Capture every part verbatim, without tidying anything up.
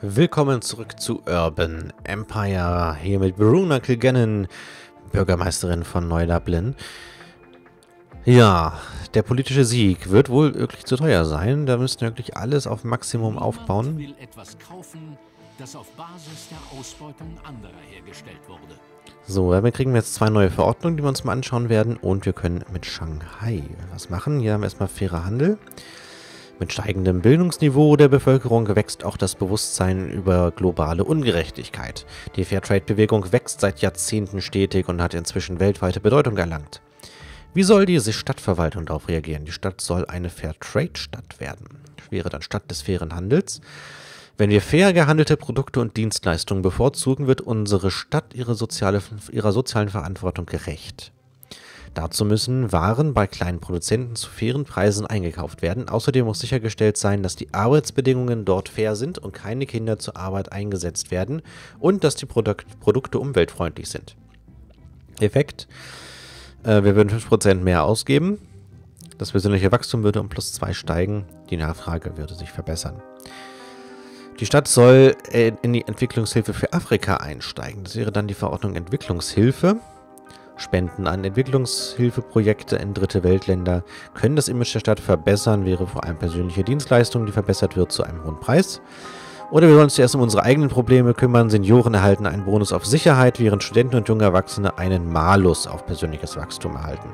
Willkommen zurück zu Urban Empire, hier mit Bruna Kilgannon, Bürgermeisterin von Neu-Dublin. Ja, der politische Sieg wird wohl wirklich zu teuer sein, da müssten wir wirklich alles auf Maximum aufbauen. Niemand will etwas kaufen, das auf Basis der Ausbeutung anderer hergestellt wurde. So, damit kriegen wir jetzt zwei neue Verordnungen, die wir uns mal anschauen werden, und wir können mit Shanghai was machen. Hier haben wir erstmal fairer Handel. Mit steigendem Bildungsniveau der Bevölkerung wächst auch das Bewusstsein über globale Ungerechtigkeit. Die Fairtrade-Bewegung wächst seit Jahrzehnten stetig und hat inzwischen weltweite Bedeutung erlangt. Wie soll diese Stadtverwaltung darauf reagieren? Die Stadt soll eine Fairtrade-Stadt werden. Das wäre dann Stadt des fairen Handels. Wenn wir fair gehandelte Produkte und Dienstleistungen bevorzugen, wird unsere Stadt ihre soziale, ihrer sozialen Verantwortung gerecht. Dazu müssen Waren bei kleinen Produzenten zu fairen Preisen eingekauft werden. Außerdem muss sichergestellt sein, dass die Arbeitsbedingungen dort fair sind und keine Kinder zur Arbeit eingesetzt werden und dass die Produk Produkte umweltfreundlich sind. Effekt: äh, Wir würden fünf Prozent mehr ausgeben. Das persönliche Wachstum würde um plus zwei steigen. Die Nachfrage würde sich verbessern. Die Stadt soll äh, in die Entwicklungshilfe für Afrika einsteigen. Das wäre dann die Verordnung Entwicklungshilfe. Spenden an Entwicklungshilfeprojekte in dritte Weltländer können das Image der Stadt verbessern, wäre vor allem persönliche Dienstleistung, die verbessert wird zu einem hohen Preis. Oder wir sollen uns zuerst um unsere eigenen Probleme kümmern. Senioren erhalten einen Bonus auf Sicherheit, während Studenten und junge Erwachsene einen Malus auf persönliches Wachstum erhalten.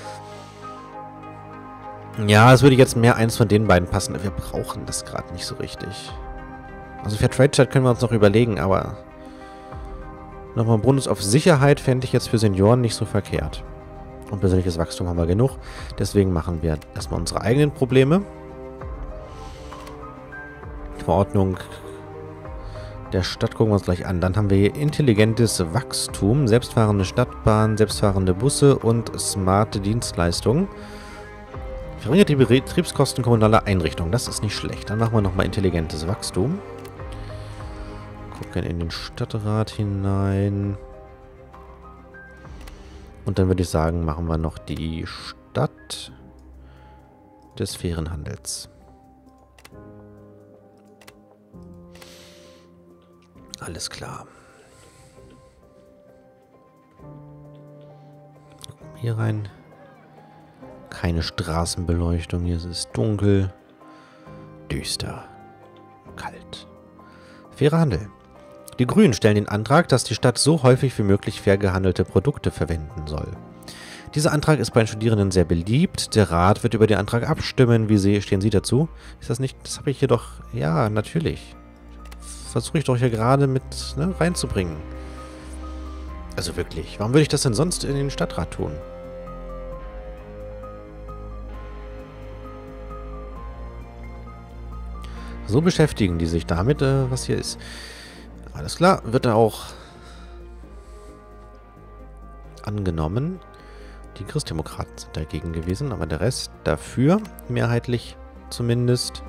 Ja, es würde jetzt mehr eins von den beiden passen. Wir brauchen das gerade nicht so richtig. Also Fairtrade-Stadt können wir uns noch überlegen, aber nochmal ein Bonus auf Sicherheit fände ich jetzt für Senioren nicht so verkehrt. Und persönliches Wachstum haben wir genug. Deswegen machen wir erstmal unsere eigenen Probleme. Verordnung der Stadt gucken wir uns gleich an. Dann haben wir hier intelligentes Wachstum, selbstfahrende Stadtbahn, selbstfahrende Busse und smarte Dienstleistungen. Verringert die Betriebskosten kommunaler Einrichtungen. Das ist nicht schlecht. Dann machen wir nochmal intelligentes Wachstum. Gucken in den Stadtrat hinein. Und dann würde ich sagen, machen wir noch die Stadt des fairen Handels. Alles klar. Gucken wir hier rein. Keine Straßenbeleuchtung. Hier ist es dunkel, düster, kalt. Fairer Handel. Die Grünen stellen den Antrag, dass die Stadt so häufig wie möglich fair gehandelte Produkte verwenden soll. Dieser Antrag ist bei den Studierenden sehr beliebt. Der Rat wird über den Antrag abstimmen. Wie Sie, stehen Sie dazu? Ist das nicht... Das habe ich hier doch... Ja, natürlich. Versuche ich doch hier gerade mit ne, reinzubringen. Also wirklich. Warum würde ich das denn sonst in den Stadtrat tun? So beschäftigen die sich damit, äh, was hier ist. Alles klar, wird er auch angenommen. Die Christdemokraten sind dagegen gewesen, aber der Rest dafür, mehrheitlich zumindest.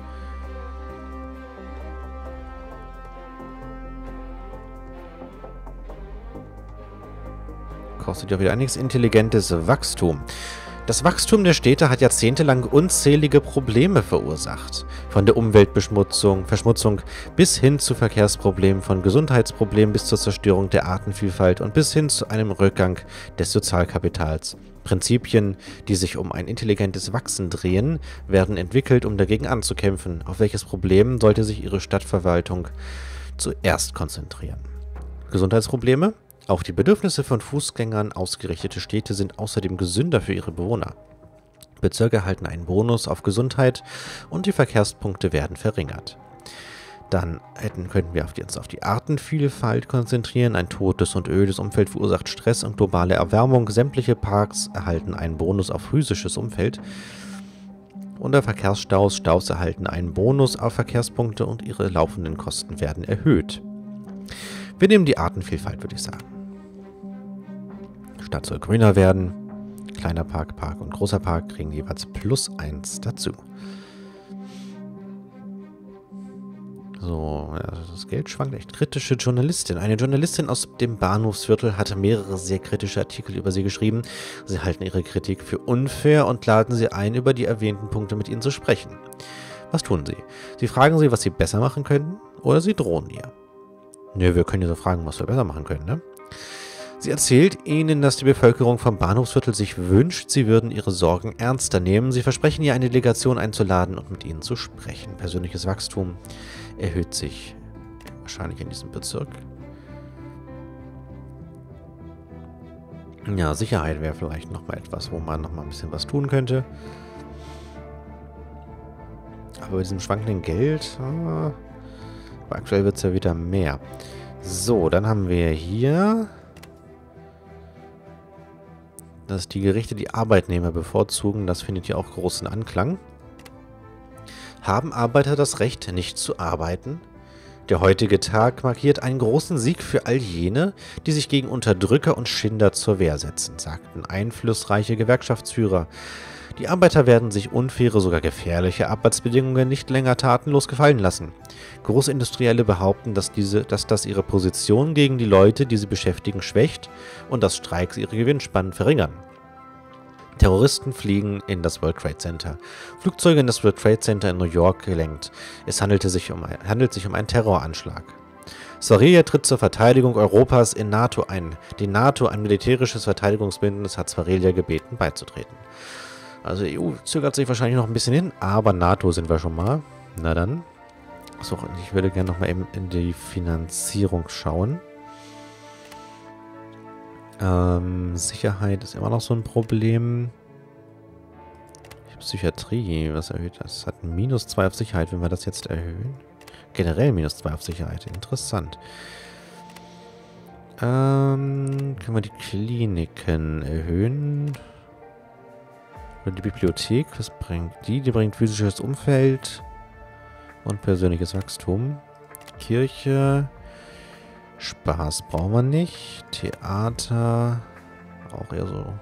Kostet ja wieder einiges intelligentes Wachstum. Das Wachstum der Städte hat jahrzehntelang unzählige Probleme verursacht. Von der Umweltbeschmutzung, Verschmutzung bis hin zu Verkehrsproblemen, von Gesundheitsproblemen bis zur Zerstörung der Artenvielfalt und bis hin zu einem Rückgang des Sozialkapitals. Prinzipien, die sich um ein intelligentes Wachsen drehen, werden entwickelt, um dagegen anzukämpfen. Auf welches Problem sollte sich Ihre Stadtverwaltung zuerst konzentrieren? Gesundheitsprobleme? Auf die Bedürfnisse von Fußgängern ausgerichtete Städte sind außerdem gesünder für ihre Bewohner. Bezirke erhalten einen Bonus auf Gesundheit und die Verkehrspunkte werden verringert. Dann hätten, könnten wir auf die, uns auf die Artenvielfalt konzentrieren. Ein totes und ödes Umfeld verursacht Stress und globale Erwärmung. Sämtliche Parks erhalten einen Bonus auf physisches Umfeld. Unter Verkehrsstaus, Staus erhalten einen Bonus auf Verkehrspunkte und ihre laufenden Kosten werden erhöht. Wir nehmen die Artenvielfalt, würde ich sagen. Stadt soll grüner werden. Kleiner Park, Park und großer Park kriegen jeweils plus eins dazu. So, das Geld schwankt echt. Kritische Journalistin. Eine Journalistin aus dem Bahnhofsviertel hatte mehrere sehr kritische Artikel über sie geschrieben. Sie halten ihre Kritik für unfair und laden sie ein, über die erwähnten Punkte mit ihnen zu sprechen. Was tun sie? Sie fragen sie, was sie besser machen könnten, oder sie drohen ihr. Nö, wir können ja so fragen, was wir besser machen können, ne? Sie erzählt ihnen, dass die Bevölkerung vom Bahnhofsviertel sich wünscht, sie würden ihre Sorgen ernster nehmen. Sie versprechen ihr, eine Delegation einzuladen und mit ihnen zu sprechen. Persönliches Wachstum erhöht sich wahrscheinlich in diesem Bezirk. Ja, Sicherheit wäre vielleicht nochmal etwas, wo man nochmal ein bisschen was tun könnte. Aber bei diesem schwankenden Geld, ah, aber aktuell wird es ja wieder mehr. So, dann haben wir hier, dass die Gerichte die Arbeitnehmer bevorzugen. Das findet ja auch großen Anklang. Haben Arbeiter das Recht, nicht zu arbeiten? Der heutige Tag markiert einen großen Sieg für all jene, die sich gegen Unterdrücker und Schinder zur Wehr setzen, sagten einflussreiche Gewerkschaftsführer. Die Arbeiter werden sich unfaire, sogar gefährliche Arbeitsbedingungen nicht länger tatenlos gefallen lassen. Großindustrielle behaupten, dass, diese, dass das ihre Position gegen die Leute, die sie beschäftigen, schwächt und dass Streiks ihre Gewinnspannen verringern. Terroristen fliegen in das World Trade Center. Flugzeuge in das World Trade Center in New York gelenkt. Es handelte sich um ein, handelt sich um einen Terroranschlag. Svarelia tritt zur Verteidigung Europas in NATO ein. Die NATO, ein militärisches Verteidigungsbündnis, hat Svarelia gebeten, beizutreten. Also E U zögert sich wahrscheinlich noch ein bisschen hin, aber NATO sind wir schon mal. Na dann. So, ich würde gerne noch mal eben in die Finanzierung schauen. Ähm, Sicherheit ist immer noch so ein Problem. Psychiatrie, was erhöht das? Hat ein minus zwei auf Sicherheit, wenn wir das jetzt erhöhen. Generell minus zwei auf Sicherheit. Interessant. Ähm, können wir die Kliniken erhöhen? Oder die Bibliothek, was bringt die? Die bringt physisches Umfeld und persönliches Wachstum. Kirche, Spaß brauchen wir nicht. Theater, auch eher so.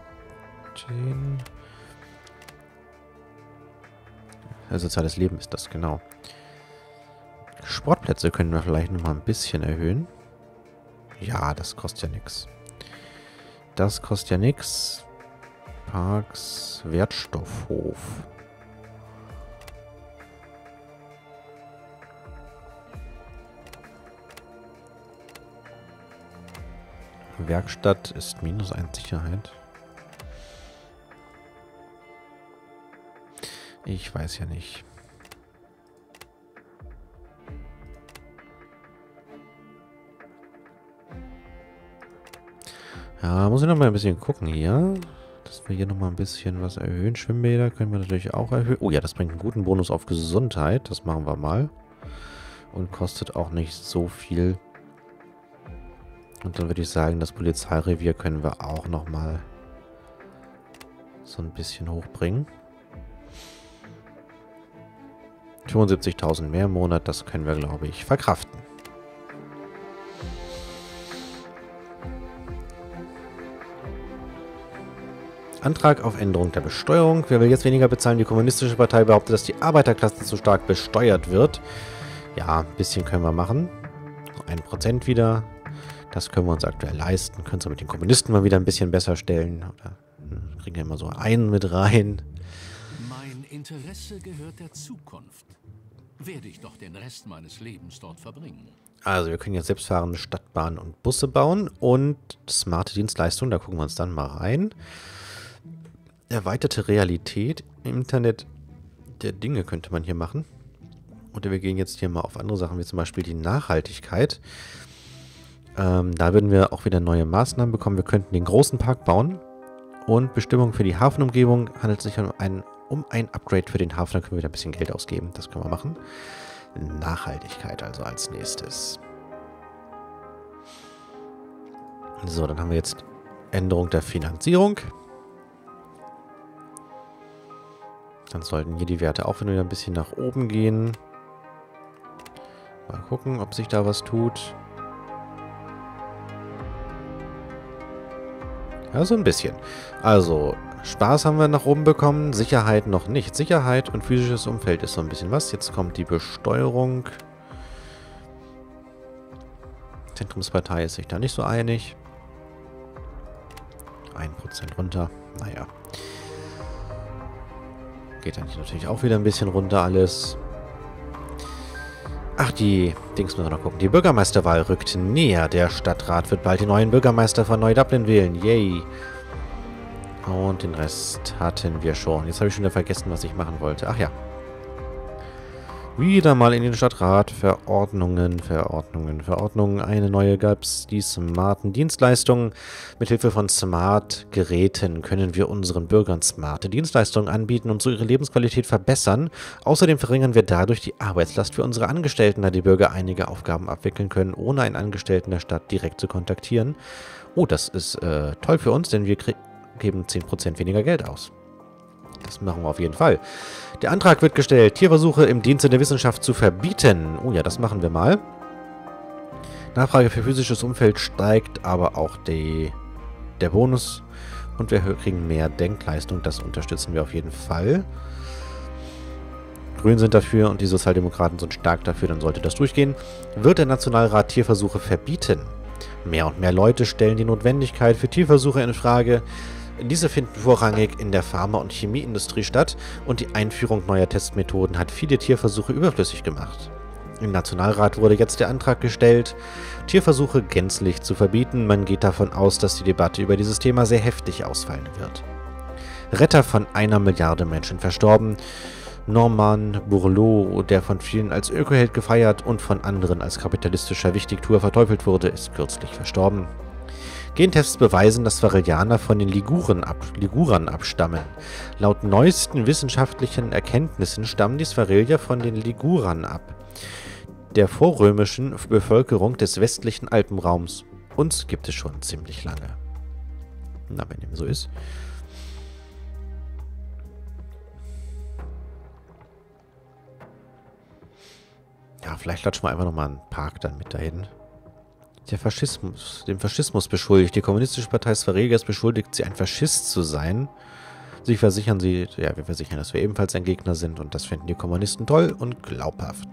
Ja, soziales Leben ist das, genau. Sportplätze können wir vielleicht noch mal ein bisschen erhöhen. Ja, das kostet ja nichts. Das kostet ja nichts. Parks, Wertstoffhof. Werkstatt ist minus eins Sicherheit. Ich weiß ja nicht. Ja, muss ich noch mal ein bisschen gucken hier. Dass wir hier nochmal ein bisschen was erhöhen. Schwimmbäder können wir natürlich auch erhöhen. Oh ja, das bringt einen guten Bonus auf Gesundheit. Das machen wir mal. Und kostet auch nicht so viel. Und dann würde ich sagen, das Polizeirevier können wir auch nochmal so ein bisschen hochbringen. fünfundsiebzigtausend mehr im Monat, das können wir, glaube ich, verkraften. Antrag auf Änderung der Besteuerung. Wer will jetzt weniger bezahlen? Die Kommunistische Partei behauptet, dass die Arbeiterklasse zu stark besteuert wird. Ja, ein bisschen können wir machen. ein Prozent wieder. Das können wir uns aktuell leisten. Können es mit den Kommunisten mal wieder ein bisschen besser stellen. Oder kriegen wir immer so einen mit rein. Mein Interesse gehört der Zukunft. Werde ich doch den Rest meines Lebens dort verbringen. Also wir können jetzt selbstfahrende Stadtbahnen und Busse bauen. Und smarte Dienstleistungen, da gucken wir uns dann mal rein. Erweiterte Realität im Internet der Dinge könnte man hier machen. Oder wir gehen jetzt hier mal auf andere Sachen, wie zum Beispiel die Nachhaltigkeit. Ähm, da würden wir auch wieder neue Maßnahmen bekommen. Wir könnten den großen Park bauen. Und Bestimmung für die Hafenumgebung handelt sich um ein, um ein Upgrade für den Hafen. Da können wir wieder ein bisschen Geld ausgeben. Das können wir machen. Nachhaltigkeit also als nächstes. So, dann haben wir jetzt Änderung der Finanzierung. Dann sollten hier die Werte auch wieder ein bisschen nach oben gehen. Mal gucken, ob sich da was tut. Ja, so ein bisschen. Also, Spaß haben wir nach oben bekommen, Sicherheit noch nicht. Sicherheit und physisches Umfeld ist so ein bisschen was. Jetzt kommt die Besteuerung. Zentrumspartei ist sich da nicht so einig. ein Prozent runter. Naja. Geht dann hier natürlich auch wieder ein bisschen runter alles. Ach, die Dings müssen wir noch gucken. Die Bürgermeisterwahl rückt näher. Der Stadtrat wird bald den neuen Bürgermeister von Neu-Dublin wählen. Yay. Und den Rest hatten wir schon. Jetzt habe ich schon wieder vergessen, was ich machen wollte. Ach ja. Wieder mal in den Stadtrat. Verordnungen, Verordnungen, Verordnungen. Eine neue gab es, die smarten Dienstleistungen. Mithilfe von Smart-Geräten können wir unseren Bürgern smarte Dienstleistungen anbieten und so ihre Lebensqualität verbessern. Außerdem verringern wir dadurch die Arbeitslast für unsere Angestellten, da die Bürger einige Aufgaben abwickeln können, ohne einen Angestellten der Stadt direkt zu kontaktieren. Oh, das ist äh, toll für uns, denn wir geben zehn Prozent weniger Geld aus. Das machen wir auf jeden Fall. Der Antrag wird gestellt, Tierversuche im Dienste der Wissenschaft zu verbieten. Oh ja, das machen wir mal. Nachfrage für physisches Umfeld steigt, aber auch die, der Bonus. Und wir kriegen mehr Denkleistung. Das unterstützen wir auf jeden Fall. Grünen sind dafür und die Sozialdemokraten sind stark dafür, dann sollte das durchgehen. Wird der Nationalrat Tierversuche verbieten? Mehr und mehr Leute stellen die Notwendigkeit für Tierversuche in Frage. Diese finden vorrangig in der Pharma- und Chemieindustrie statt und die Einführung neuer Testmethoden hat viele Tierversuche überflüssig gemacht. Im Nationalrat wurde jetzt der Antrag gestellt, Tierversuche gänzlich zu verbieten. Man geht davon aus, dass die Debatte über dieses Thema sehr heftig ausfallen wird. Retter von einer Milliarde Menschen verstorben. Norman Bourleau, der von vielen als Ökoheld gefeiert und von anderen als kapitalistischer Wichtigtuer verteufelt wurde, ist kürzlich verstorben. Gentests beweisen, dass Varillianer von den Liguren ab, Ligurern abstammen. Laut neuesten wissenschaftlichen Erkenntnissen stammen die Varillier von den Ligurern ab, der vorrömischen Bevölkerung des westlichen Alpenraums. Uns gibt es schon ziemlich lange. Na, wenn dem so ist. Ja, vielleicht latschen wir einfach nochmal einen Park dann mit dahin. Der Faschismus, dem Faschismus beschuldigt. Die Kommunistische Partei Sverigers beschuldigt sie, ein Faschist zu sein. Sie versichern sie, ja, wir versichern, dass wir ebenfalls ein Gegner sind und das finden die Kommunisten toll und glaubhaft.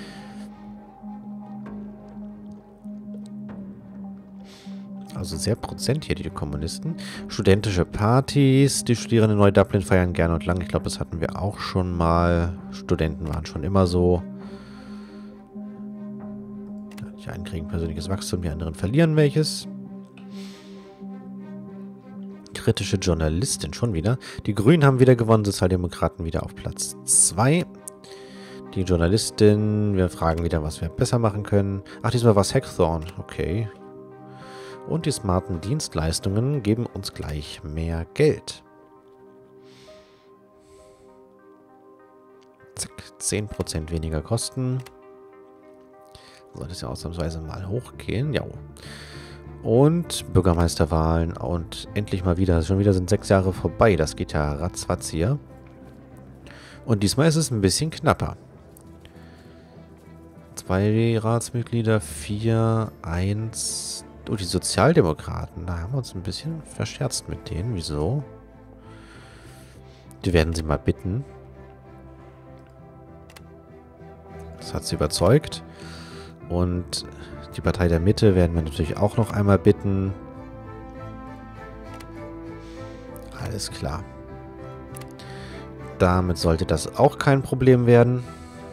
Also sehr Prozent hier, die Kommunisten. Studentische Partys, die Studierenden in Neu-Dublin feiern gerne und lang. Ich glaube, das hatten wir auch schon mal. Studenten waren schon immer so. Die einen kriegen persönliches Wachstum, die anderen verlieren welches. Kritische Journalistin schon wieder. Die Grünen haben wieder gewonnen, Sozialdemokraten wieder auf Platz zwei. Die Journalistin, wir fragen wieder, was wir besser machen können. Ach, diesmal war es Hackthorn. Okay. Und die smarten Dienstleistungen geben uns gleich mehr Geld. Zack, zehn Prozent weniger Kosten. Soll das ja ausnahmsweise mal hochgehen. Ja. Und Bürgermeisterwahlen. Und endlich mal wieder. Schon wieder sind sechs Jahre vorbei. Das geht ja ratzfatz hier. Und diesmal ist es ein bisschen knapper. Zwei Ratsmitglieder, vier, eins. Oh, die Sozialdemokraten. Da haben wir uns ein bisschen verscherzt mit denen. Wieso? Die werden sie mal bitten. Das hat sie überzeugt. Und die Partei der Mitte werden wir natürlich auch noch einmal bitten. Alles klar. Damit sollte das auch kein Problem werden.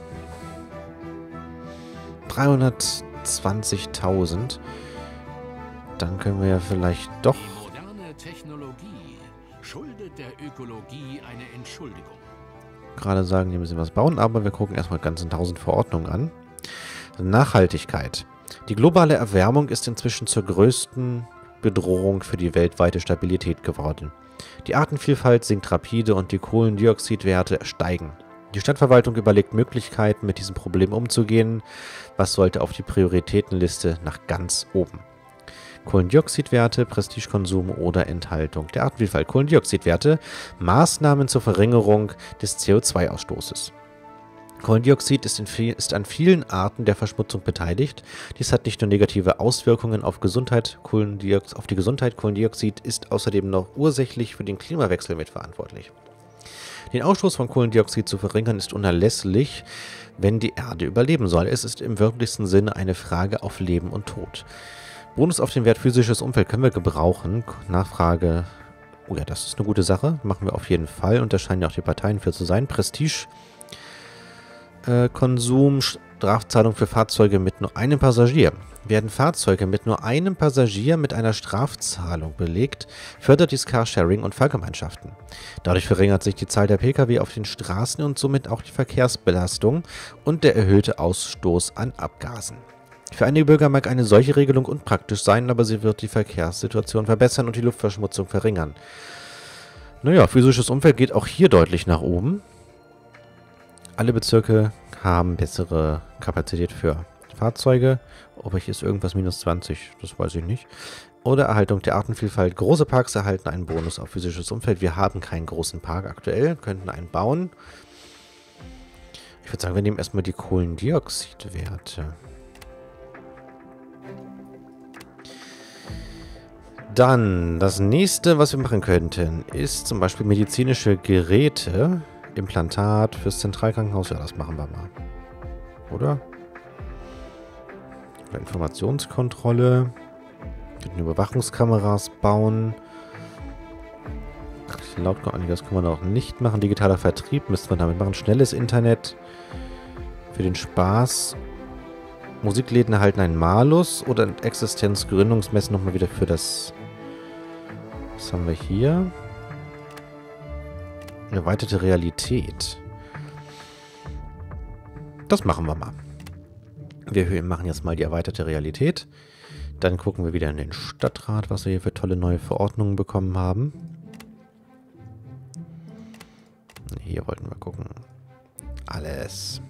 dreihundertzwanzigtausend. Dann können wir ja vielleicht doch... Die moderne Technologie schuldet der Ökologie eine Entschuldigung. Gerade sagen, die müssen was bauen, aber wir gucken erstmal ganzen tausend Verordnungen an. Nachhaltigkeit. Die globale Erwärmung ist inzwischen zur größten Bedrohung für die weltweite Stabilität geworden. Die Artenvielfalt sinkt rapide und die Kohlendioxidwerte steigen. Die Stadtverwaltung überlegt Möglichkeiten, mit diesem Problem umzugehen. Was sollte auf die Prioritätenliste nach ganz oben? Kohlendioxidwerte, Prestigekonsum oder Enthaltung der Artenvielfalt. Kohlendioxidwerte, Maßnahmen zur Verringerung des C O zwei Ausstoßes. Kohlendioxid ist, in viel, ist an vielen Arten der Verschmutzung beteiligt. Dies hat nicht nur negative Auswirkungen auf, Gesundheit, Kohlendioxid, auf die Gesundheit. Kohlendioxid ist außerdem noch ursächlich für den Klimawechsel mitverantwortlich. Den Ausstoß von Kohlendioxid zu verringern ist unerlässlich, wenn die Erde überleben soll. Es ist im wirklichsten Sinne eine Frage auf Leben und Tod. Bonus auf den Wert physisches Umfeld können wir gebrauchen. Nachfrage Oh ja, das ist eine gute Sache. Machen wir auf jeden Fall. Und da scheinen ja auch die Parteien für zu sein. Prestige. Äh, Konsum, Strafzahlung für Fahrzeuge mit nur einem Passagier. Werden Fahrzeuge mit nur einem Passagier mit einer Strafzahlung belegt, fördert dies Carsharing und Fahrgemeinschaften. Dadurch verringert sich die Zahl der Pkw auf den Straßen und somit auch die Verkehrsbelastung und der erhöhte Ausstoß an Abgasen. Für einige Bürger mag eine solche Regelung unpraktisch sein, aber sie wird die Verkehrssituation verbessern und die Luftverschmutzung verringern. Naja, physisches Umfeld geht auch hier deutlich nach oben. Alle Bezirke haben bessere Kapazität für Fahrzeuge. Ob ich jetzt irgendwas minus zwanzig, das weiß ich nicht. Oder Erhaltung der Artenvielfalt. Große Parks erhalten einen Bonus auf physisches Umfeld. Wir haben keinen großen Park aktuell, könnten einen bauen. Ich würde sagen, wir nehmen erstmal die Kohlendioxidwerte. Dann, das nächste, was wir machen könnten, ist zum Beispiel medizinische Geräte. Implantat fürs Zentralkrankenhaus. Ja, das machen wir mal. Oder? Oder Informationskontrolle. Wir könnten Überwachungskameras bauen. Lautkorn, das können wir noch nicht machen. Digitaler Vertrieb müssten wir damit machen. Schnelles Internet. Für den Spaß. Musikläden erhalten einen Malus oder ein Existenzgründungsmessen nochmal wieder für das... Was haben wir hier? Erweiterte Realität. Das machen wir mal. Wir machen jetzt mal die erweiterte Realität. Dann gucken wir wieder in den Stadtrat, was wir hier für tolle neue Verordnungen bekommen haben. Hier wollten wir gucken. Alles.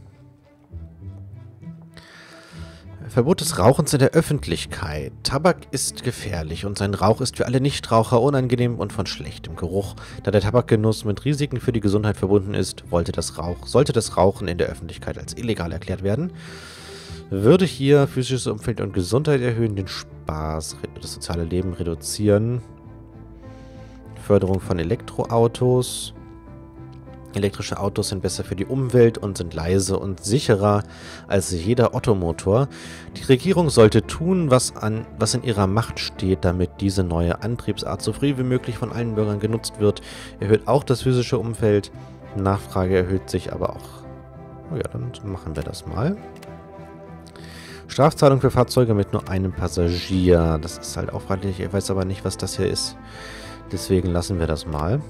Verbot des Rauchens in der Öffentlichkeit. Tabak ist gefährlich und sein Rauch ist für alle Nichtraucher unangenehm und von schlechtem Geruch. Da der Tabakgenuss mit Risiken für die Gesundheit verbunden ist, wollte das Rauch, sollte das Rauchen in der Öffentlichkeit als illegal erklärt werden. Würde hier physisches Umfeld und Gesundheit erhöhen, den Spaß, das soziale Leben reduzieren. Förderung von Elektroautos. Elektrische Autos sind besser für die Umwelt und sind leise und sicherer als jeder Ottomotor. Die Regierung sollte tun, was, an, was in ihrer Macht steht, damit diese neue Antriebsart so früh wie möglich von allen Bürgern genutzt wird. Erhöht auch das physische Umfeld. Nachfrage erhöht sich aber auch. Oh ja, dann machen wir das mal. Strafzahlung für Fahrzeuge mit nur einem Passagier. Das ist halt aufwendig. Ich weiß aber nicht, was das hier ist. Deswegen lassen wir das mal.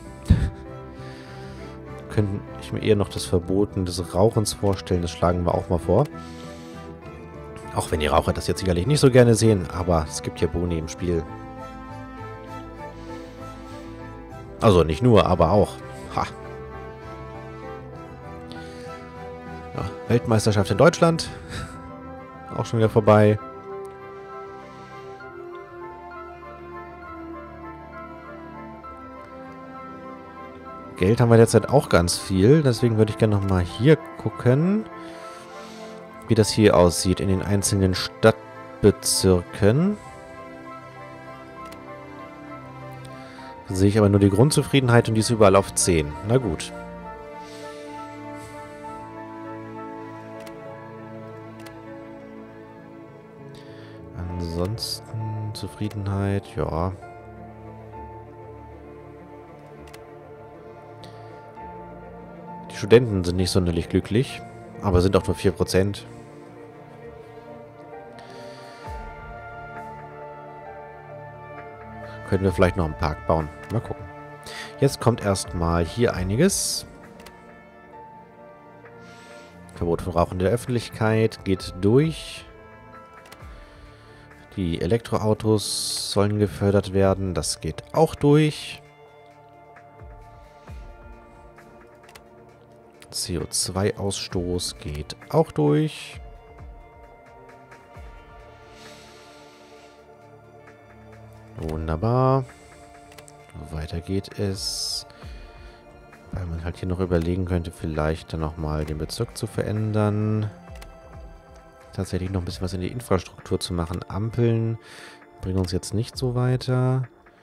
Könnte ich mir eher noch das Verboten des Rauchens vorstellen. Das schlagen wir auch mal vor. Auch wenn die Raucher das jetzt sicherlich nicht so gerne sehen, aber es gibt ja Boni im Spiel. Also nicht nur, aber auch. Ha. Ja, Weltmeisterschaft in Deutschland. Auch schon wieder vorbei. Geld haben wir derzeit auch ganz viel. Deswegen würde ich gerne nochmal hier gucken, wie das hier aussieht in den einzelnen Stadtbezirken. Da sehe ich aber nur die Grundzufriedenheit und die ist überall auf zehn. Na gut. Ansonsten Zufriedenheit, ja. Die Studenten sind nicht sonderlich glücklich, aber sind auch nur vier Prozent. Können wir vielleicht noch einen Park bauen. Mal gucken. Jetzt kommt erstmal hier einiges. Verbot von Rauchen in der Öffentlichkeit geht durch. Die Elektroautos sollen gefördert werden. Das geht auch durch. C O zwei Ausstoß geht auch durch. Wunderbar. Weiter geht es. Weil man halt hier noch überlegen könnte, vielleicht dann nochmal den Bezirk zu verändern. Tatsächlich noch ein bisschen was in die Infrastruktur zu machen. Ampeln bringen uns jetzt nicht so weiter.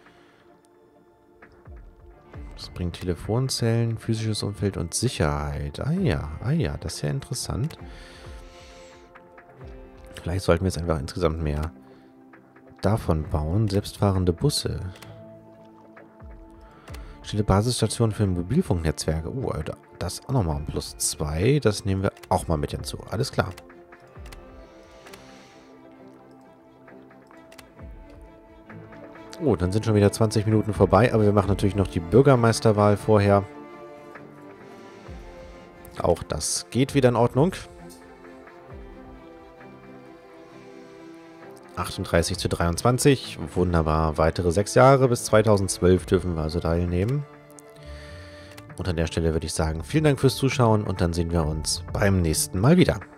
Das bringt Telefonzellen, physisches Umfeld und Sicherheit. Ah ja, ah ja, das ist ja interessant. Vielleicht sollten wir jetzt einfach insgesamt mehr davon bauen. Selbstfahrende Busse. Stille Basisstation für Mobilfunknetzwerke. Oh, das auch nochmal ein Plus zwei. Das nehmen wir auch mal mit hinzu. Alles klar. Oh, dann sind schon wieder zwanzig Minuten vorbei. Aber wir machen natürlich noch die Bürgermeisterwahl vorher. Auch das geht wieder in Ordnung. achtunddreißig zu dreiundzwanzig. Wunderbar. Weitere sechs Jahre bis zweitausendzwölf dürfen wir also teilnehmen. Und an der Stelle würde ich sagen, vielen Dank fürs Zuschauen und dann sehen wir uns beim nächsten Mal wieder.